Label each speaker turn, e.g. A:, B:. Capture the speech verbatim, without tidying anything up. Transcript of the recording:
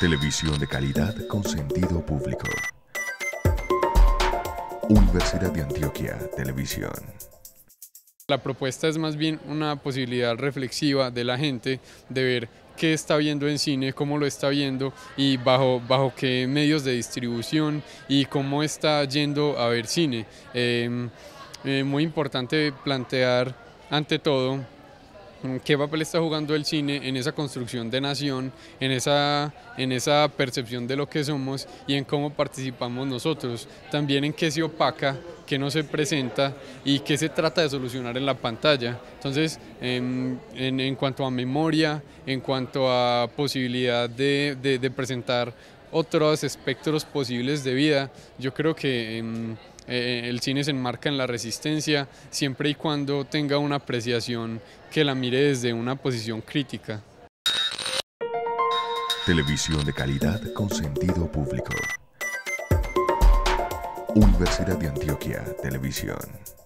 A: Televisión de calidad con sentido público. Universidad de Antioquia Televisión.
B: La propuesta es más bien una posibilidad reflexiva de la gente de ver qué está viendo en cine, cómo lo está viendo y bajo, bajo qué medios de distribución y cómo está yendo a ver cine. Eh, eh, muy importante plantear ante todo qué papel está jugando el cine en esa construcción de nación, en esa, en esa percepción de lo que somos y en cómo participamos nosotros, también en qué se opaca, qué no se presenta y qué se trata de solucionar en la pantalla. Entonces, en, en, en cuanto a memoria, en cuanto a posibilidad de, de, de presentar otros espectros posibles de vida, yo creo que eh, eh, el cine se enmarca en la resistencia siempre y cuando tenga una apreciación que la mire desde una posición crítica.
A: Televisión de calidad con sentido público. Universidad de Antioquia Televisión.